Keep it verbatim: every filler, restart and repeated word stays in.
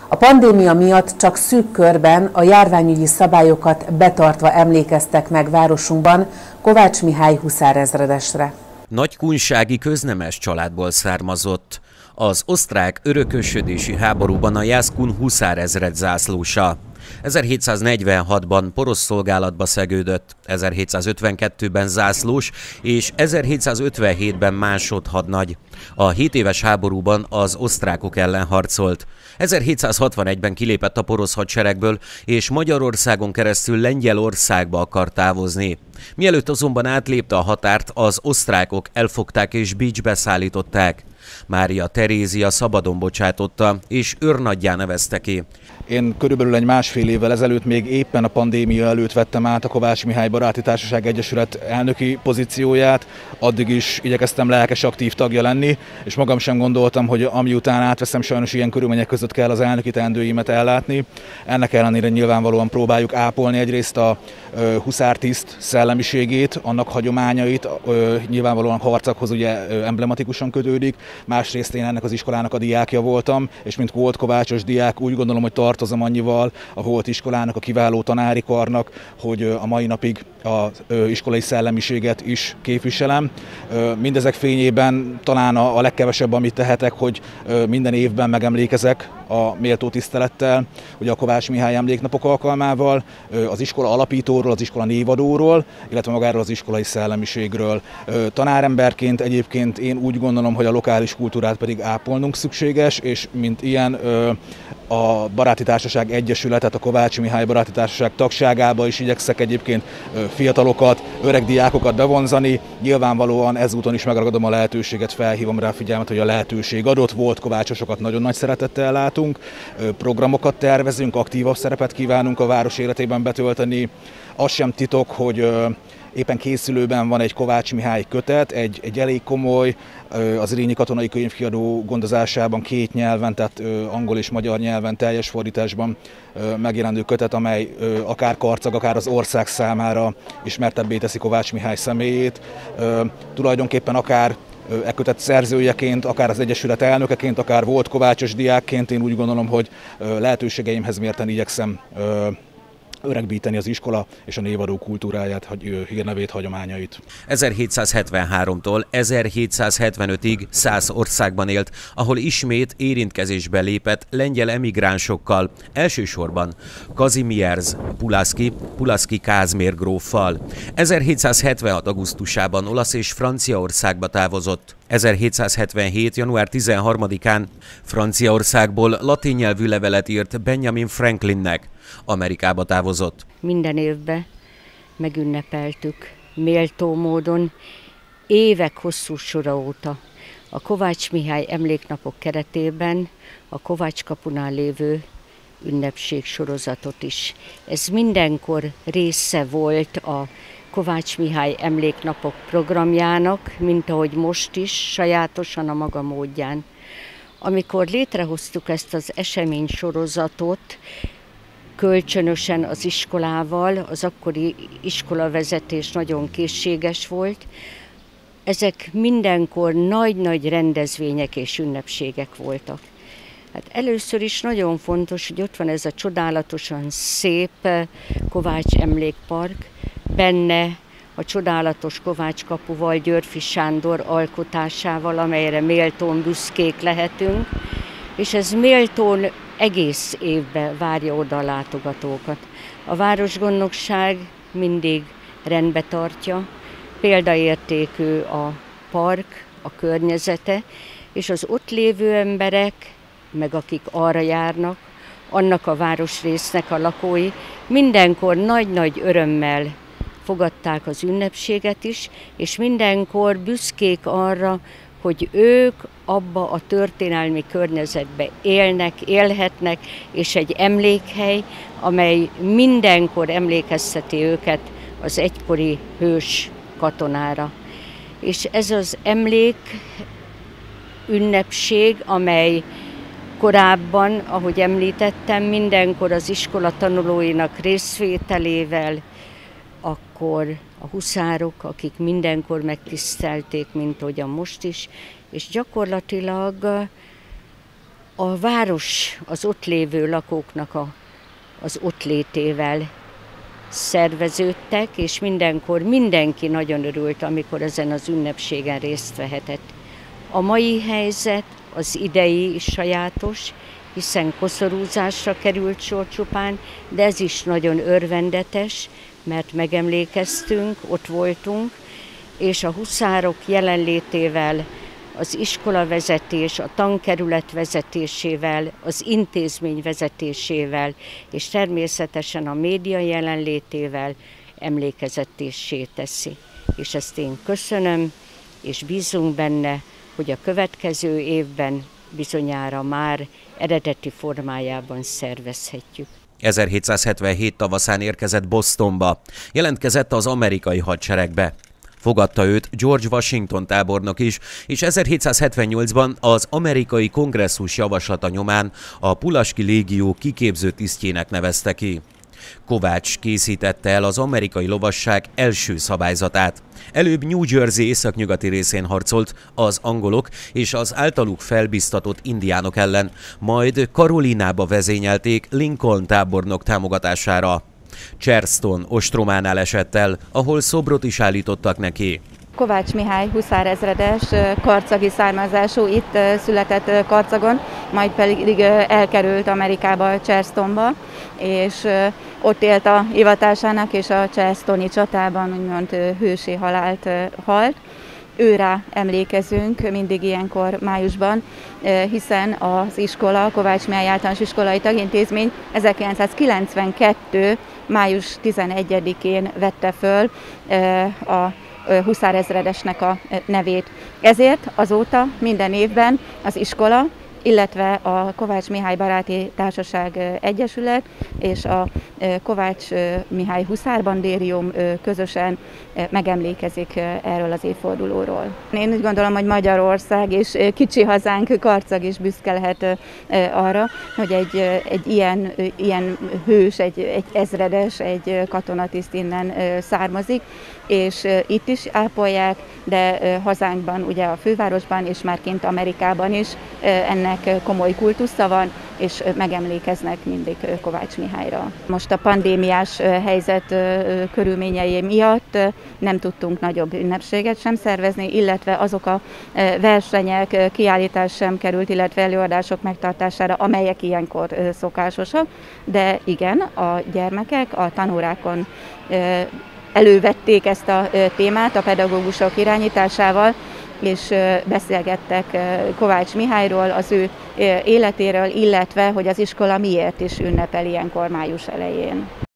A pandémia miatt csak szűk körben a járványügyi szabályokat betartva emlékeztek meg városunkban Kovács Mihály huszárezredesre. Nagykunsági köznemes családból származott. Az osztrák örökösödési háborúban a Jászkun huszárezred zászlósa. ezerhétszáznegyvenhatban porosz szolgálatba szegődött, ezerhétszázötvenkettőben zászlós és ezerhétszázötvenhétben másodhadnagy. A hétéves háborúban az osztrákok ellen harcolt. ezerhétszázhatvanegyben kilépett a porosz hadseregből, és Magyarországon keresztül Lengyelországba akart távozni. Mielőtt azonban átlépte a határt, az osztrákok elfogták és Bécsbe szállították. Mária Terézia szabadon bocsátotta, és őrnaggyá nevezte ki. Én körülbelül egy másfél évvel ezelőtt, még éppen a pandémia előtt vettem át a Kovács Mihály Baráti Társaság Egyesület elnöki pozícióját, addig is igyekeztem lelkes aktív tagja lenni, és magam sem gondoltam, hogy amiután átveszem, sajnos ilyen körülmények között kell az elnöki teendőimet ellátni. Ennek ellenére nyilvánvalóan próbáljuk ápolni egyrészt a huszártiszt szellemiségét, annak hagyományait, nyilvánvalóan harcakhoz ugye emblematikusan kötődik, másrészt én ennek az iskolának a diákja voltam, és mint volt kovácsos diák, úgy gondolom, hogy tartozom annyival a volt iskolának, a kiváló tanári karnak, hogy a mai napig az iskolai szellemiséget is képviselem. Mindezek fényében talán a legkevesebb, amit tehetek, hogy minden évben megemlékezek a méltó tisztelettel, ugye a Kovács Mihály emléknapok alkalmával, az iskola alapítóról, az iskola névadóról, illetve magáról az iskolai szellemiségről. Tanáremberként egyébként én úgy gondolom, hogy a lokális kultúrát pedig ápolnunk szükséges, és mint ilyen a Baráti Társaság Egyesület, tehát a Kovács Mihály Baráti Társaság tagságába is igyekszek egyébként fiatalokat, öreg diákokat bevonzani. Nyilvánvalóan ezúton is megragadom a lehetőséget, felhívom rá a figyelmet, hogy a lehetőség adott, volt kovácsosokat nagyon nagy szeretettel látunk, programokat tervezünk, aktívabb szerepet kívánunk a város életében betölteni. Az sem titok, hogy éppen készülőben van egy Kovács Mihály kötet, egy, egy elég komoly, az Irényi Katonai Könyvkiadó gondozásában két nyelven, tehát angol és magyar nyelven teljes fordításban megjelenő kötet, amely akár karcag, akár az ország számára ismertebbé teszi Kovács Mihály személyét. Tulajdonképpen akár e kötet szerzőjeként, akár az Egyesület elnökeként, akár volt kovácsos diákként én úgy gondolom, hogy lehetőségeimhez mérten igyekszem öregbíteni az iskola és a névadó kultúráját, hírnevét, hagyományait. ezerhétszázhetvenháromtól ezerhétszázhetvenötig száz országban élt, ahol ismét érintkezésbe lépett lengyel emigránsokkal, elsősorban Kazimierz Pulaszki, Pulaszki Kázmér gróffal. ezerhétszázhetvenhat augusztusában Olasz és Franciaországba távozott. ezerhétszázhetvenhét január tizenharmadikán Franciaországból latin nyelvű levelet írt Benjamin Franklinnek. Amerikába távozott. Minden évben megünnepeltük méltó módon, évek hosszú sora óta a Kovács Mihály emléknapok keretében a Kovács kapunál lévő ünnepség sorozatot is. Ez mindenkor része volt a Kovács Mihály emléknapok programjának, mint ahogy most is, sajátosan a maga módján. Amikor létrehoztuk ezt az esemény sorozatot, kölcsönösen az iskolával, az akkori iskolavezetés nagyon készséges volt. Ezek mindenkor nagy-nagy rendezvények és ünnepségek voltak. Hát először is nagyon fontos, hogy ott van ez a csodálatosan szép Kovács emlékpark, benne a csodálatos Kovács kapuval, Györffy Sándor alkotásával, amelyre méltón büszkék lehetünk, és ez méltón egész évben várja oda a látogatókat. A városgondnokság mindig rendbe tartja, példaértékű a park, a környezete, és az ott lévő emberek, meg akik arra járnak, annak a városrésznek a lakói mindenkor nagy-nagy örömmel fogadták az ünnepséget is, és mindenkor büszkék arra, hogy ők abba a történelmi környezetbe élnek, élhetnek, és egy emlékhely, amely mindenkor emlékezteti őket az egykori hős katonára. És ez az emlék ünnepség, amely korábban, ahogy említettem, mindenkor az iskola tanulóinak részvételével, akkor a huszárok, akik mindenkor megtisztelték, mint ahogyan most is, és gyakorlatilag A város az ott lévő lakóknak a, az ott létével szerveződtek, és mindenkor mindenki nagyon örült, amikor ezen az ünnepségen részt vehetett. A mai helyzet, az idei is sajátos, hiszen koszorúzásra került sor csupán, de ez is nagyon örvendetes, mert megemlékeztünk, ott voltunk, és a huszárok jelenlétével, az iskolavezetés, a tankerület vezetésével, az intézmény vezetésével, és természetesen a média jelenlétével emlékezetéssé teszi. És ezt én köszönöm, és bízunk benne, hogy a következő évben bizonyára már eredeti formájában szervezhetjük. ezerhétszázhetvenhét tavaszán érkezett Bostonba, jelentkezett az amerikai hadseregbe. Fogadta őt George Washington tábornok is, és ezerhétszázhetvennyolcban az amerikai kongresszus javaslata nyomán a Pulaski légió kiképző tisztjének nevezte ki. Kovács készítette el az amerikai lovasság első szabályzatát. Előbb New Jersey északnyugati részén harcolt az angolok és az általuk felbiztatott indiánok ellen, majd Karolinába vezényelték Lincoln tábornok támogatására. Charleston ostrománál esett el, ahol szobrot is állítottak neki. Kovács Mihály huszárezredes, karcagi származású, itt született Karcagon, majd pedig elkerült Amerikába, Charlestonba, és ott élt a hivatásának, és a charlestoni csatában úgymond hősi halált halt. Őrá emlékezünk mindig ilyenkor májusban, hiszen az iskola, a Kovács Mihály Általános Iskolai Tagintézmény ezerkilencszázkilencvenkettő. május tizenegyedikén vette föl a huszárezredesnek a nevét. Ezért azóta minden évben az iskola, illetve a Kovács Mihály Baráti Társaság Egyesület és a Kovács Mihály Huszárbandérium közösen megemlékezik erről az évfordulóról. Én úgy gondolom, hogy Magyarország és kicsi hazánk, Karcag is büszke lehet arra, hogy egy, egy ilyen, ilyen hős, egy, egy ezredes, egy katonatiszt innen származik, és itt is ápolják, de hazánkban, ugye a fővárosban és már kint Amerikában is ennek komoly kultusza van, és megemlékeznek mindig Kovács Mihályra. Most a pandémiás helyzet körülményei miatt nem tudtunk nagyobb ünnepséget sem szervezni, illetve azok a versenyek, kiállítás sem került, illetve előadások megtartására, amelyek ilyenkor szokásosak, de igen, a gyermekek a tanórákon elővették ezt a témát a pedagógusok irányításával, és beszélgettek Kovács Mihályról, az ő életéről, illetve hogy az iskola miért is ünnepel ilyenkor május elején.